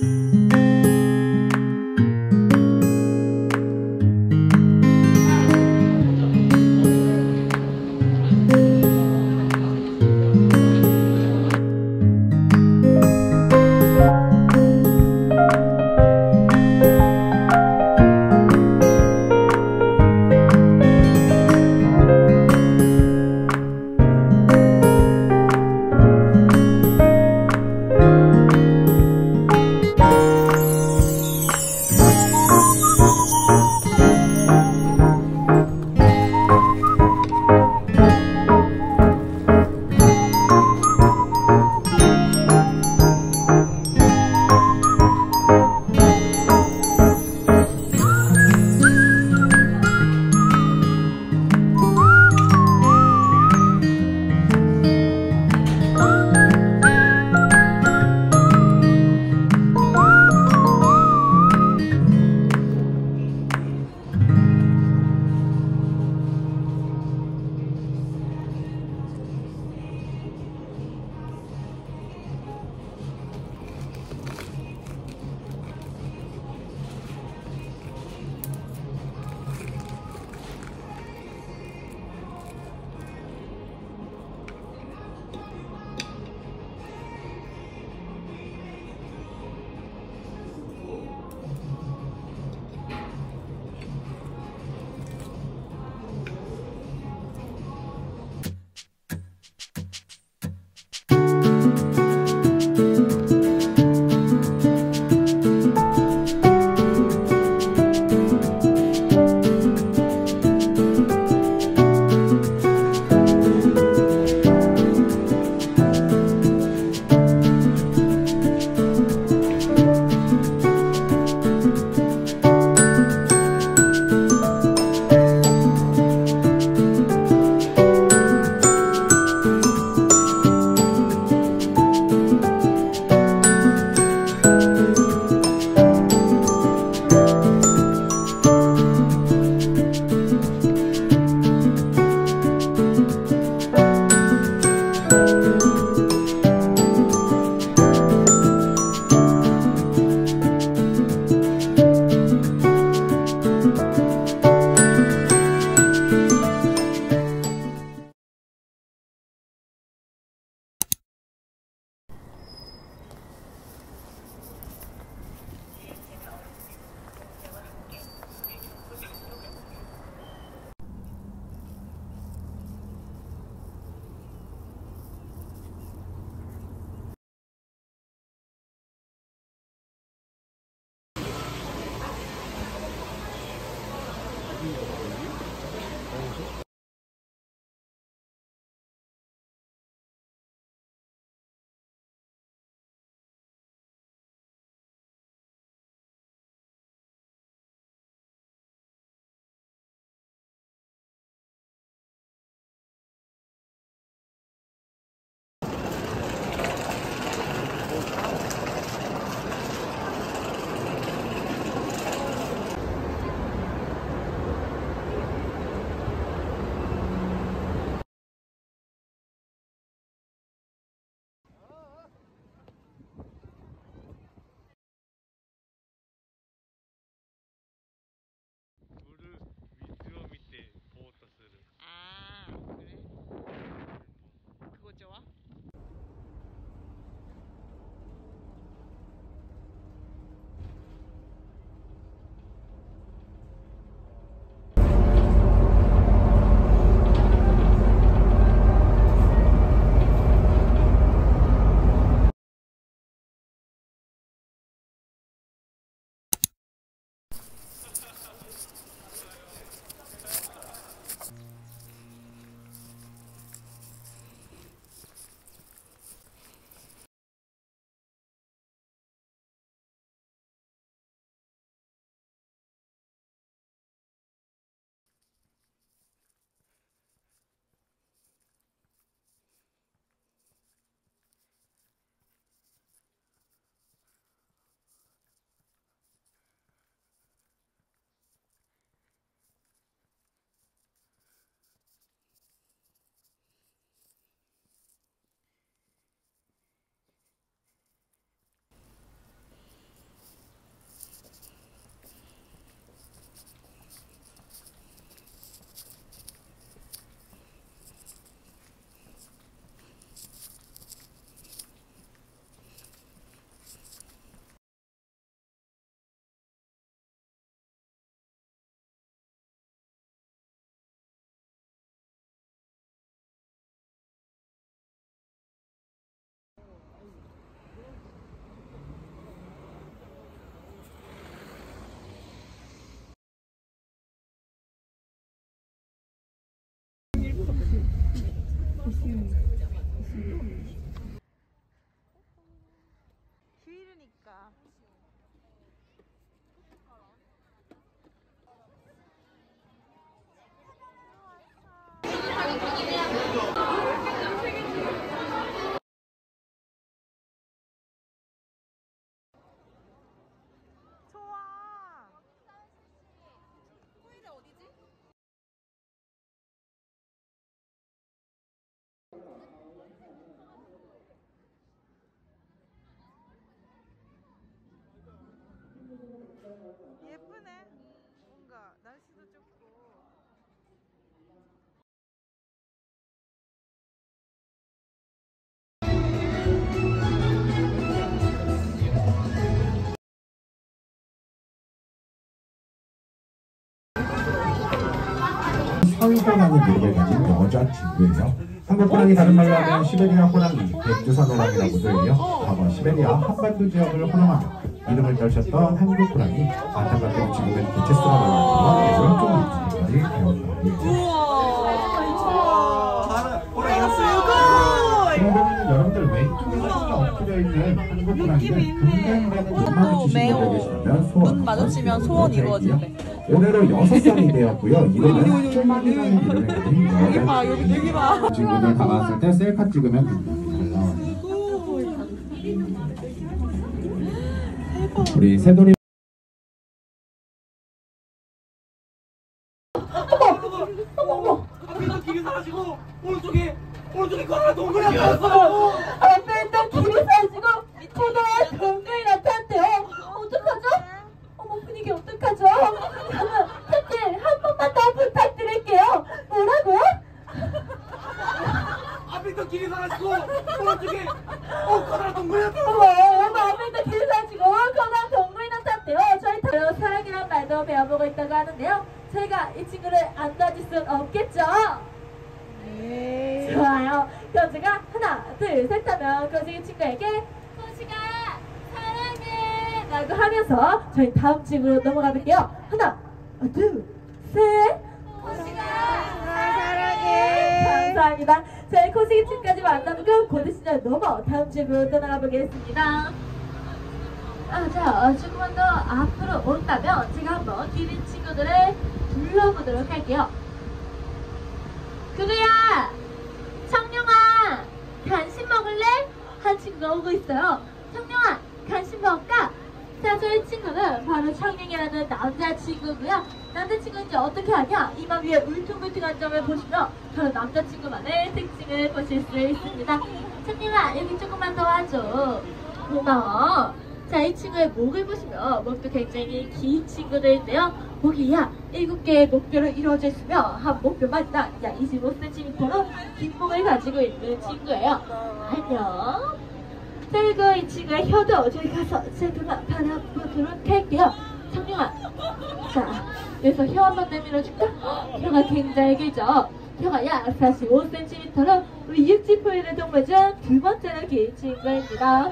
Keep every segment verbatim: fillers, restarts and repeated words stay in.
you. 예쁘네. 뭔가 날씨도 좋고. 서유호라는 이름을 가진 여자 친구예요. 한국 호랑이 다른 말로 하면 시베리아 호랑이, 백두산 호랑이라고도 해요. 과거 시베리아 한반도 지역을 호령하며 이름을 떨쳤던 한국 호랑이, 안타깝게도 지금은 개체수가 많아서 멸종위기까지 되었다고 해요. 여러분들 왼쪽에 엎드려 있는 한국 호랑이는 금강이라는 눈 마주치시고 계시다면 소원 마주치면 소원 이루어진대. 올해로 여섯 살이 되었고요. 이름은 꼬마이라는 이름을 가진 여자 여기 여기 봐. 친구들 다가왔을 때 셀카 찍으면 굉장히 잘 나와요. 우리 새돌이 어머! 앞에서 길이 사라지고 오른쪽에 오른쪽에 커다란 동굴이 나타났어! 앞에서 길이 사라지고 커다란 동굴이 나타났대요. 어떡하죠? 어머, 분위기 어떡하죠? 그러면 팬들 한 번만 더 부탁드릴게요. 뭐라고요? 앞에서 길이 사라지고 오른쪽에 어 커다란 동굴이 나타났어! 어머, 어머, 앞에서 길이 사라지고 커다란 동굴이 나타났대요. 저희 다 사랑이란 말도 배워보고 있다고 하는데요. 저희가 이 친구를 안 도와줄 순 없겠죠? 네. 좋아요. 그럼 제가 하나, 둘, 셋 하면 거시기 친구에게 거시가 사랑해 라고 하면서 저희 다음 친구로 넘어가 볼게요. 하나, 둘, 셋. 거시가 사랑해. 감사합니다. 저희 거시기 친구까지 만나보고 곧 있으면 넘어 다음 친구로 떠나가 보겠습니다. 아, 자, 조금만 더 앞으로 온다면 제가 한번 기린 친구들을 불러보도록 할게요. 그루야! 청룡아! 간식 먹을래? 한 친구가 오고 있어요. 청룡아! 간식 먹을까? 자, 저희 친구는 바로 청룡이라는 남자친구고요. 남자친구인지 어떻게 하냐? 이마 위에 울퉁불퉁한 점을 보시면 바로 남자친구만의 특징을 보실 수 있습니다. 청룡아, 여기 조금만 더 와줘. 고마워. 자, 이 친구의 목을 보시면 목도 굉장히 긴 친구들인데요. 목이 약 일곱 개의 목뼈로 이루어져 있으며 한 목뼈마다 약 이십오 센티미터로 긴 목을 가지고 있는 친구예요. 안녕. 그리고 이 친구의 혀도 저희 가서 살펴만 바라보도록 할게요. 청룡아, 자, 여기서 혀 한번 내밀어줄까? 혀가 굉장히 길죠? 혀가 약 사십오 센티미터로 우리 육지포유를 동물중 두 번째로 긴 친구입니다.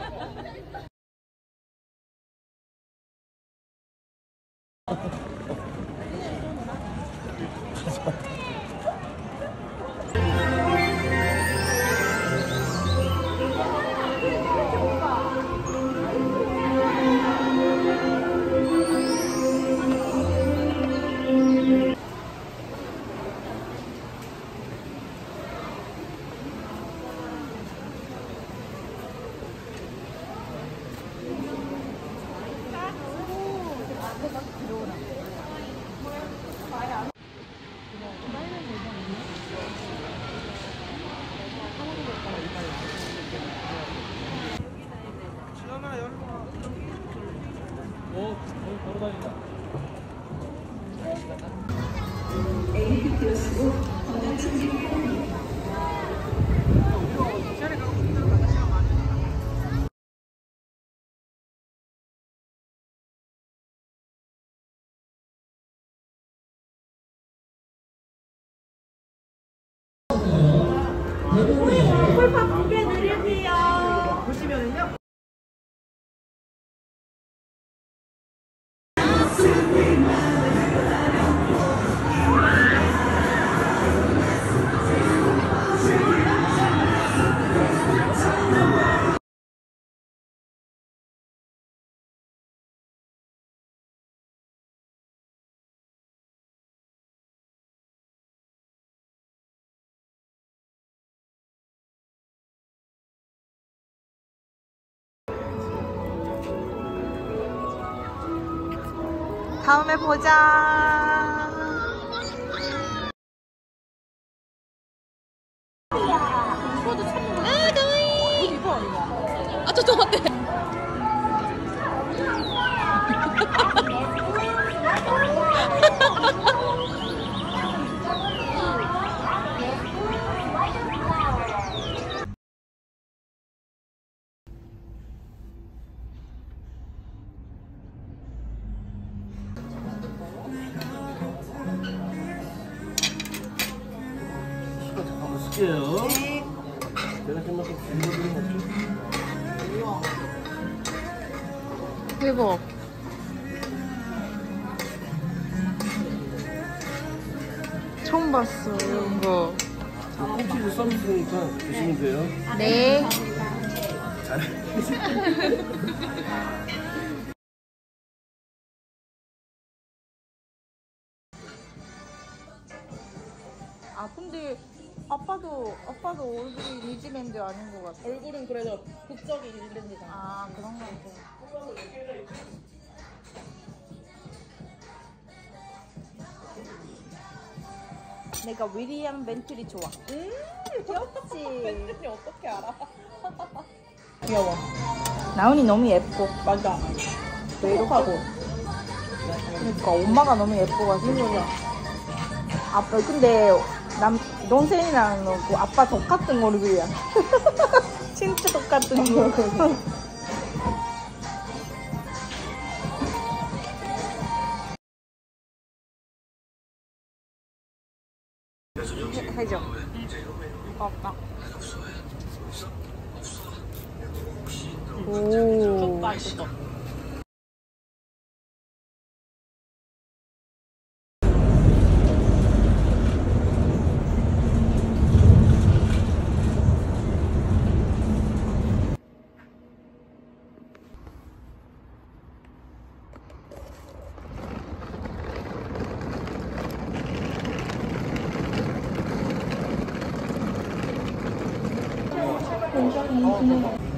홀팝 두개 드릴게요. 보시면은요. 다음에 보자. 아, 가와이. 아, 저, 저, 어때? 드세요. 제가 좀 먹고 드리는 거죠. 대박. 처음 봤어 이런 거. 콩치즈 서비스니까 드시면 돼요. 네. 아 근데 아빠도 아빠도 얼굴이 뉴질랜드 아닌 것 같아. 얼굴은 그래도 국적이 뉴질랜드잖아. 아 그런 거 같아. 내가 위리엄 벤틀이 좋아. 음, 귀엽지? 벤틀이 어떻게 알아? 귀여워. 나은이 너무 예뻐. 맞아. 메이크업하고. 그러니까 엄마가 너무 예뻐가지고. 아빠 근데 남 동생이랑 그 아빠 똑같은 얼굴이야. 진짜 똑같은 거. 해줘. 아빠. 오. 맛있어. 굉장히